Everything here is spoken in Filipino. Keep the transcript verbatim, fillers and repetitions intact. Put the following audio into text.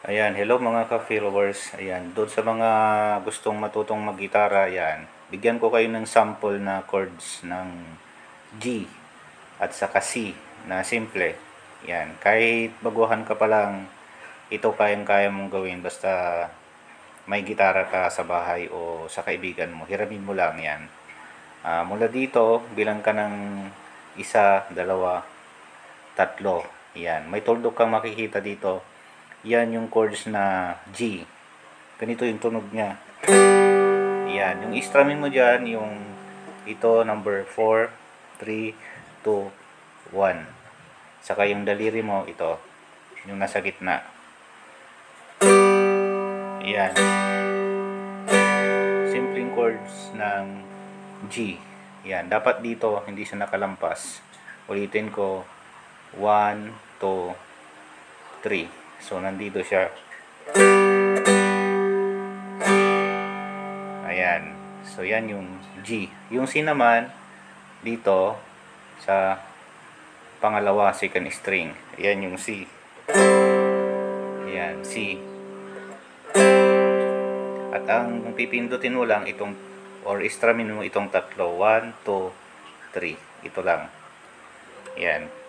Ayan, hello mga ka-followers. Ayan, doon sa mga gustong matutong mag-gitara, ayan, bigyan ko kayo ng sample na chords ng G at saka C na simple. Ayan, kahit baguhan ka pa lang, ito kayang-kaya mong gawin basta may gitara ka sa bahay o sa kaibigan mo. Hiramin mo lang yan. Uh, mula dito, bilang ka ng isa, dalawa, tatlo. Ayan, may tuldok kang makikita dito. Yan yung chords na G. Ganito yung tunog niya. Yan. Yung istramin mo dyan, yung ito, number four, three, two, one. Saka yung daliri mo, ito. Yung nasa gitna. Yan. Simpleng chords ng G. Yan. Dapat dito, hindi siya nakalampas. Ulitin ko. one, two, three. So, nandito siya. Ayan. So, yan yung G. Yung C naman, dito, sa pangalawa, second string. Ayan yung C. Ayan, C. At ang pipindutin mo lang, itong, or istramin mo itong tatlo. one, two, three. Ito lang. Ayan.